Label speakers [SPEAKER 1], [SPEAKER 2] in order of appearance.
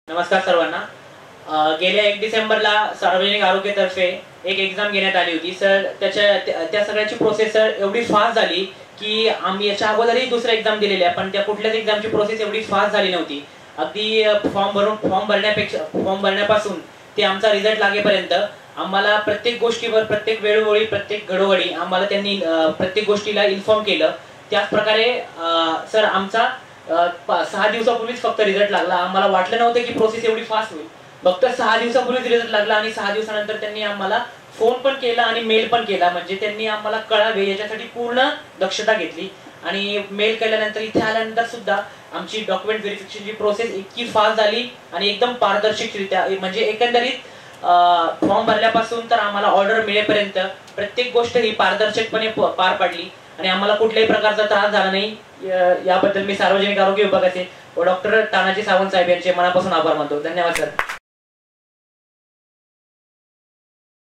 [SPEAKER 1] नमस्कार सर्वांना। गेल्या 1 डिसेंबरला सार्वजनिक आरोग्यातर्फे एक एग्जाम घेण्यात आली होती सर। त्या सगळ्याची प्रोसेस सर एवढी फास्ट झाली की आम्ही याच्या अगोदरही दुसऱ्या एग्जाम दिलेल्या, पण त्या कुठल्याच एग्जामची प्रोसेस एवढी फास्ट झाली नव्हती। अगदी फॉर्म भरण्यापासून ते आमचा रिझल्ट लागेपर्यंत आम्हाला प्रत्येक गोष्टीवर, प्रत्येक वेळोवेळी, प्रत्येक घडोघडी आम्हाला त्यांनी प्रत्येक गोष्टीला इन्फॉर्म केलं। त्याच प्रकारे सर आमचा 6 दिवसापूर्वीच फक्त रिझल्ट लागला। आम्हाला वाटलं नव्हतं की प्रोसेस एवढी फास्ट होईल। फक्त 6 दिवसापूर्वीच रिझल्ट लागला आणि 6 दिवसानंतर त्यांनी आम्हाला फोन पण केला आणि मेल पण केला। म्हणजे त्यांनी आम्हाला कळावे याच्यासाठी पूर्ण दक्षता घेतली। आणि मेल केल्यानंतर इथे आल्यानंतर सुद्धा आमची डॉक्युमेंट व्हेरिफिकेशनची प्रोसेस इतकी फास्ट झाली आणि एकदम पारदर्शकरित्या, म्हणजे एकंदरीत फॉर्म भरल्यापासून तर आम्हाला ऑर्डर मिळेपर्यंत प्रत्येक गोष्ट ही पारदर्शकपणे पार पडली आणि आम्हाला कुठल्याही प्रकारचा त्रास झाला नाही। याबद्दल मी सार्वजनिक आरोग्य विभागाचे व डॉक्टर तानाजी सावंत साहेब यांचे मनापासून आभार मानतो। धन्यवाद सर।